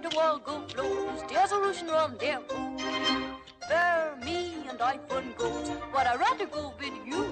the world go flows, there's a rushing round there. Where me and I fun goes, but I'd rather go with you.